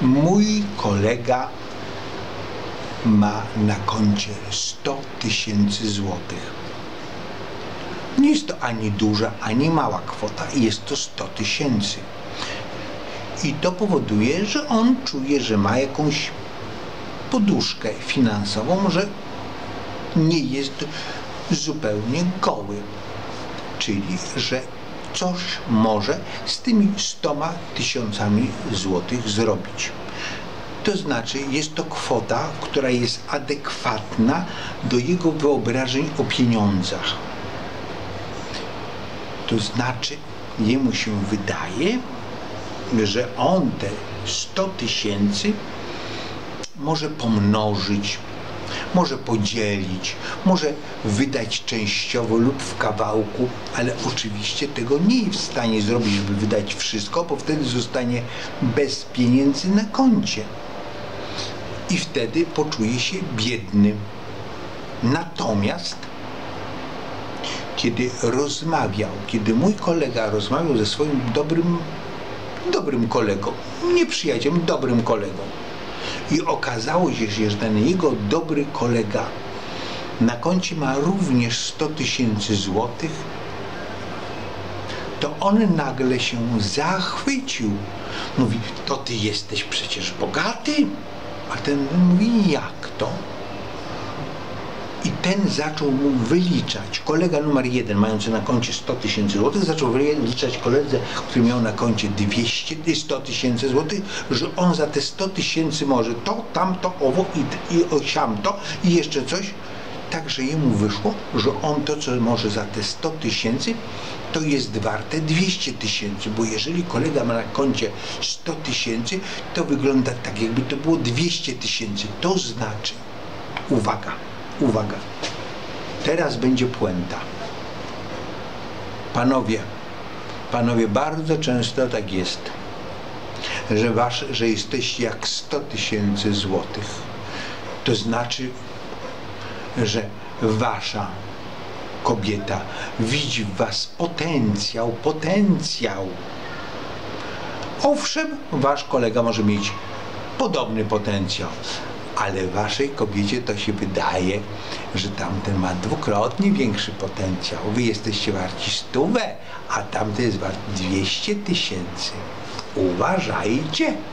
Mój kolega ma na koncie 100 tysięcy złotych. Nie jest to ani duża, ani mała kwota, jest to 100 tysięcy. I to powoduje, że on czuje, że ma jakąś poduszkę finansową, że nie jest zupełnie goły. Czyli, że coś może z tymi 100 tysiącami złotych zrobić. To znaczy, jest to kwota, która jest adekwatna do jego wyobrażeń o pieniądzach. To znaczy, jemu się wydaje, że on te 100 tysięcy może pomnożyć, może podzielić, może wydać częściowo lub w kawałku, ale oczywiście tego nie jest w stanie zrobić, żeby wydać wszystko, bo wtedy zostanie bez pieniędzy na koncie. I wtedy poczuje się biedny. Natomiast kiedy mój kolega rozmawiał ze swoim dobrym kolegą, nie przyjacielem, dobrym kolegą, i okazało się, że ten jego dobry kolega na koncie ma również 100 tysięcy złotych, to on nagle się zachwycił. Mówi, to ty jesteś przecież bogaty? A ten mówi, jak to? I ten zaczął mu wyliczać. Kolega numer 1, mający na koncie 100 tysięcy złotych, zaczął wyliczać koledze, który miał na koncie 100 tysięcy złotych, że on za te 100 tysięcy może to, tamto, owo i siamto i jeszcze coś. Także jemu wyszło, że on to, co może za te 100 tysięcy, to jest warte 200 tysięcy, bo jeżeli kolega ma na koncie 100 tysięcy, to wygląda tak, jakby to było 200 tysięcy. To znaczy, uwaga, teraz będzie puenta. Panowie, bardzo często tak jest, że jesteście jak 100 tysięcy złotych. To znaczy, że wasza kobieta widzi w was potencjał. Owszem, wasz kolega może mieć podobny potencjał, ale waszej kobiecie to się wydaje, że tamten ma dwukrotnie większy potencjał. Wy jesteście warci 100, a tamten jest wart 200 tysięcy. Uważajcie!